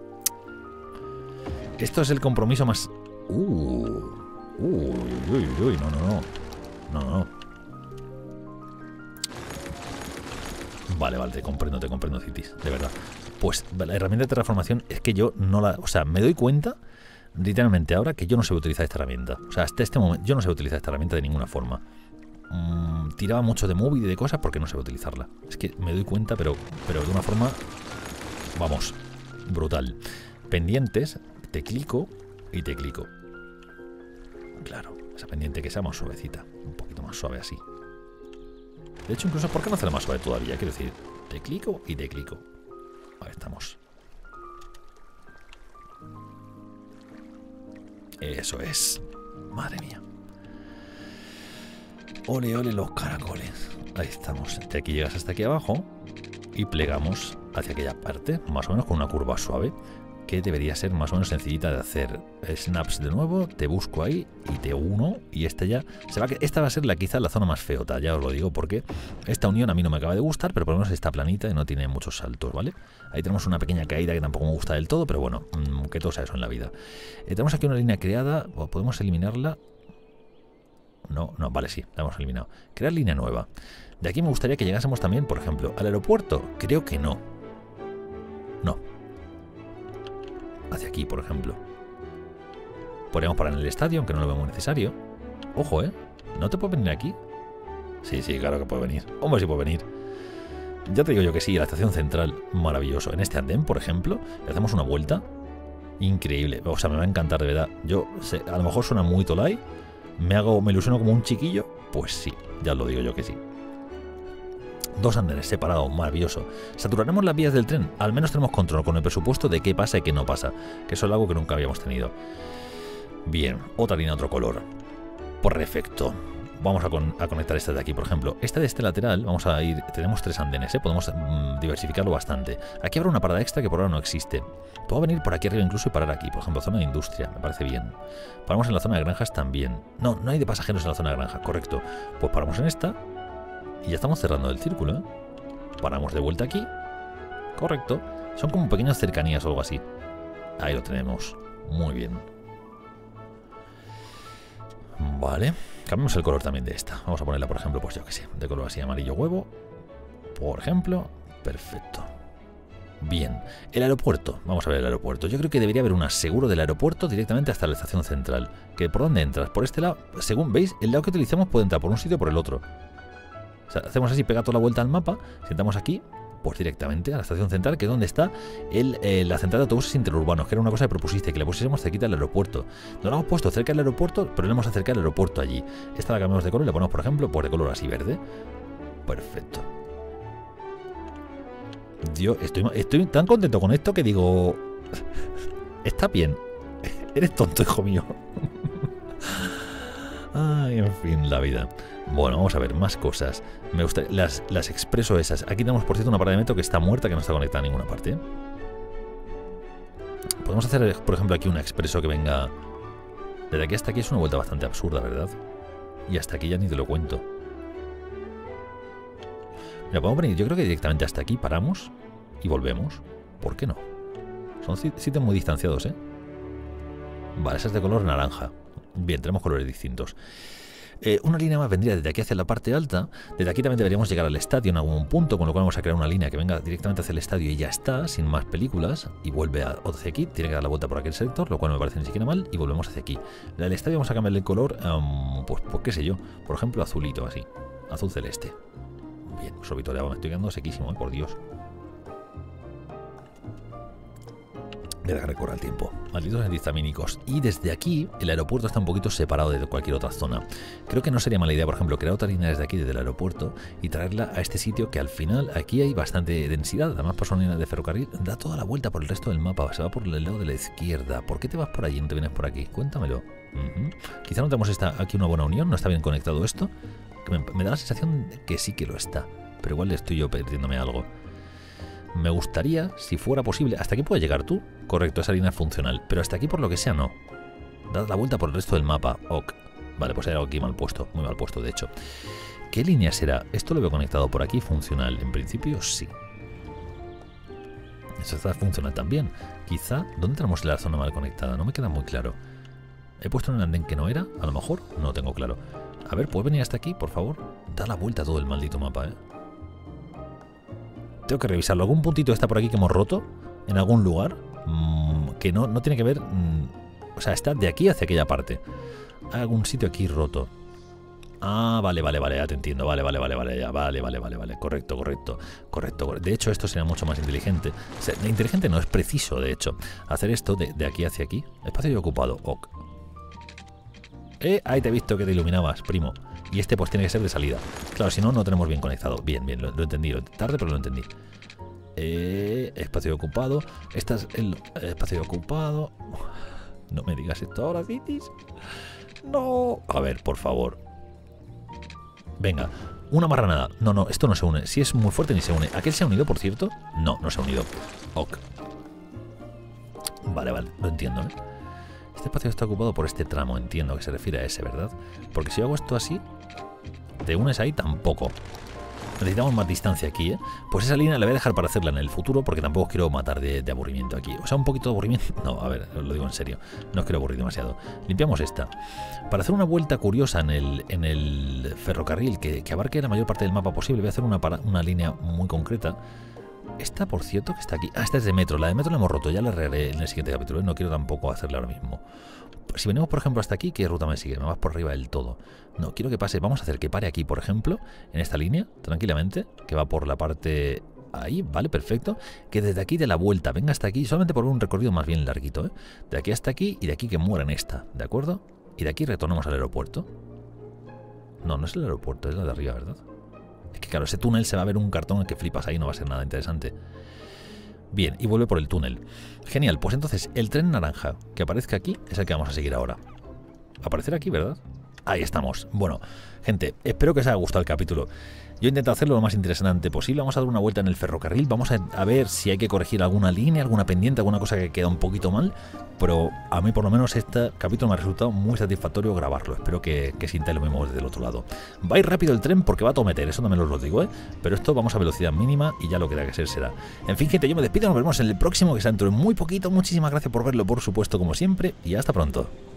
Esto es el compromiso más... No. Vale, te comprendo, Citis, de verdad. Pues la herramienta de transformación es que yo no la... O sea, me doy cuenta, literalmente ahora, que yo no sé utilizar esta herramienta. O sea, hasta este momento yo no sé utilizar esta herramienta de ninguna forma. Tiraba mucho de móvil y de cosas porque no sé utilizarla. Es que me doy cuenta, pero de una forma... Vamos, brutal. Pendientes, te clico y te clico. Claro, esa pendiente que sea más suavecita. Un poquito más suave así. De hecho, incluso, ¿por qué no hacerla más suave todavía? Quiero decir, te clico y te clico. Ahí estamos. Eso es. Madre mía. Ole, los caracoles. Ahí estamos. De aquí llegas hasta aquí abajo y plegamos hacia aquella parte, más o menos con una curva suave, que debería ser más o menos sencillita de hacer. Snaps de nuevo, te busco ahí y te uno, y esta ya se va a... Esta va a ser quizá la zona más feota, ya os lo digo, porque esta unión a mí no me acaba de gustar, pero por lo menos está planita y no tiene muchos saltos, ¿vale? Ahí tenemos una pequeña caída que tampoco me gusta del todo, pero bueno, que todo sea eso en la vida. Tenemos aquí una línea creada, ¿podemos eliminarla? No, vale, sí, la hemos eliminado. Crear línea nueva. De aquí me gustaría que llegásemos también, por ejemplo, al aeropuerto. Creo que no. Hacia aquí, por ejemplo. Podríamos parar en el estadio, aunque no lo vemos necesario. Ojo, ¿eh? ¿No te puedo venir aquí? Sí, claro que puede venir. Hombre, sí puede venir. Ya te digo yo que sí, la estación central, maravilloso. En este andén, por ejemplo, le hacemos una vuelta. Increíble. O sea, me va a encantar, de verdad. Yo sé, a lo mejor suena muy tolai. Me ilusiono como un chiquillo. Pues sí, ya os lo digo yo que sí. Dos andenes separados, maravilloso. ¿Saturaremos las vías del tren? Al menos tenemos control con el presupuesto de qué pasa y qué no pasa. Que eso es algo que nunca habíamos tenido. Bien, otra línea, otro color. Perfecto. Vamos a conectar esta de aquí, por ejemplo. Esta de este lateral, vamos a ir... Tenemos 3 andenes, ¿eh? Podemos diversificarlo bastante. Aquí habrá una parada extra que por ahora no existe. Puedo venir por aquí arriba incluso y parar aquí. Por ejemplo, zona de industria, me parece bien. Paramos en la zona de granjas también. No hay de pasajeros en la zona de granja, correcto. Pues paramos en esta... Y ya estamos cerrando el círculo, ¿eh? Paramos de vuelta aquí. Correcto. Son como pequeñas cercanías o algo así. Ahí lo tenemos. Muy bien. Vale. Cambiamos el color también de esta. Vamos a ponerla, por ejemplo, pues yo que sé, de color así amarillo huevo. Por ejemplo. Perfecto. Bien. El aeropuerto. Vamos a ver el aeropuerto. Yo creo que debería haber un aseguro del aeropuerto directamente hasta la estación central. ¿Que por dónde entras? Por este lado. Según veis, el lado que utilizamos puede entrar por un sitio o por el otro. O sea, hacemos así, pega toda la vuelta al mapa, sentamos aquí, pues directamente a la estación central, que es donde está la central de autobuses interurbanos, que era una cosa que propusiste, que le pusiésemos cerquita al aeropuerto. Nos la hemos puesto cerca del aeropuerto, pero le hemos acercado al aeropuerto allí. Esta la cambiamos de color y la ponemos, por ejemplo, pues de color así verde. Perfecto. Yo estoy tan contento con esto que digo... Está bien. Eres tonto, hijo mío. Ay, en fin, la vida. Bueno, vamos a ver más cosas. Me gusta las expreso esas. Aquí tenemos, por cierto, una parada de metro que está muerta, que no está conectada a ninguna parte. Podemos hacer, por ejemplo, aquí una expreso que venga... Desde aquí hasta aquí es una vuelta bastante absurda, ¿verdad? Y hasta aquí ya ni te lo cuento. Mira, podemos venir, yo creo que directamente hasta aquí paramos y volvemos. ¿Por qué no? Son sitios muy distanciados, ¿eh? Vale, esa es de color naranja. Bien, tenemos colores distintos. Una línea más vendría desde aquí hacia la parte alta. Desde aquí también deberíamos llegar al estadio en algún punto, con lo cual vamos a crear una línea que venga directamente hacia el estadio y ya está, sin más películas. Y vuelve hacia aquí, tiene que dar la vuelta por aquel sector, lo cual me parece ni siquiera mal, y volvemos hacia aquí. El estadio vamos a cambiarle el color, pues qué sé yo, por ejemplo azulito así, azul celeste. Bien, sorbitoreado, me estoy quedando sequísimo, por Dios. Me da que recorrer el tiempo. Malditos antihistamínicos. Y desde aquí, el aeropuerto está un poquito separado de cualquier otra zona. Creo que no sería mala idea, por ejemplo, crear otra línea desde aquí, desde el aeropuerto, y traerla a este sitio que al final, aquí hay bastante densidad. Además, por una línea de ferrocarril, da toda la vuelta por el resto del mapa. Se va por el lado de la izquierda. ¿Por qué te vas por allí y no te vienes por aquí? Cuéntamelo. Quizá no tenemos aquí una buena unión, no está bien conectado esto. Que me da la sensación de que sí que lo está. Pero igual estoy yo perdiéndome algo. Me gustaría, si fuera posible, hasta aquí puedes llegar tú. Correcto, esa línea es funcional. Pero hasta aquí por lo que sea no. Dad la vuelta por el resto del mapa. Ok. Vale, pues era aquí mal puesto. Muy mal puesto, de hecho. ¿Qué línea será? Esto lo veo conectado por aquí, funcional. En principio sí. Eso está funcional también. Quizá, ¿dónde tenemos la zona mal conectada? No me queda muy claro. ¿He puesto en el andén que no era? A lo mejor no tengo claro. A ver, ¿puedes venir hasta aquí, por favor? Da la vuelta a todo el maldito mapa, ¿eh? Tengo que revisarlo. ¿Algún puntito está por aquí que hemos roto? ¿En algún lugar? Que no tiene que ver... o sea, está de aquí hacia aquella parte. Hay algún sitio aquí roto. Ah, vale, ya te entiendo. Vale. Correcto. De hecho, esto sería mucho más inteligente. O sea, inteligente no, es preciso, de hecho. Hacer esto de aquí hacia aquí. Espacio ocupado. Ok. Ahí te he visto que te iluminabas, primo. Y este pues tiene que ser de salida. Claro, si no, no tenemos bien conectado. Bien, lo entendí. Tarde, pero lo entendí. Espacio ocupado. Este es el espacio ocupado. No me digas esto ahora, Citis. No. A ver, por favor. Venga, una marranada. No, esto no se une. Si es muy fuerte ni se une. ¿Aquel se ha unido, por cierto? No se ha unido. Ok. Vale, lo entiendo, ¿eh? Este espacio está ocupado por este tramo, entiendo que se refiere a ese, ¿verdad? Porque si yo hago esto así, te unes ahí tampoco. Necesitamos más distancia aquí, ¿eh? Pues esa línea la voy a dejar para hacerla en el futuro, porque tampoco os quiero matar de aburrimiento aquí. O sea, un poquito de aburrimiento. No, a ver, lo digo en serio. No os quiero aburrir demasiado. Limpiamos esta. Para hacer una vuelta curiosa en el ferrocarril que abarque la mayor parte del mapa posible, voy a hacer una línea muy concreta. Esta, por cierto, que está aquí. Ah, esta es de metro. La de metro la hemos roto. Ya la arreglaré en el siguiente capítulo. No quiero tampoco hacerla ahora mismo. Si venimos, por ejemplo, hasta aquí, ¿qué ruta me sigue? Me vas por arriba del todo. No, quiero que pase. Vamos a hacer que pare aquí, por ejemplo, en esta línea, tranquilamente, que va por la parte... Ahí, vale, perfecto. Que desde aquí de la vuelta venga hasta aquí, solamente por un recorrido más bien larguito, ¿eh? De aquí hasta aquí y de aquí que muera en esta, ¿de acuerdo? Y de aquí retornamos al aeropuerto. No es el aeropuerto, es la de arriba, ¿verdad? Es que claro, ese túnel se va a ver un cartón en que flipas ahí, no va a ser nada interesante. Bien, y vuelve por el túnel. Genial, pues entonces el tren naranja que aparezca aquí es el que vamos a seguir ahora. Aparecerá aquí, ¿verdad? Ahí estamos. Bueno, gente, espero que os haya gustado el capítulo. Yo intento hacerlo lo más interesante posible. Vamos a dar una vuelta en el ferrocarril. Vamos a ver si hay que corregir alguna línea, alguna pendiente, alguna cosa que queda un poquito mal. Pero a mí por lo menos este capítulo me ha resultado muy satisfactorio grabarlo. Espero que sintáis lo mismo desde el otro lado. Va a ir rápido el tren porque va a todo meter, eso también os lo digo, ¿eh? Pero esto vamos a velocidad mínima y ya lo que tenga que ser será. En fin, gente, yo me despido. Nos vemos en el próximo, que será dentro de muy poquito. Muchísimas gracias por verlo, por supuesto, como siempre. Y hasta pronto.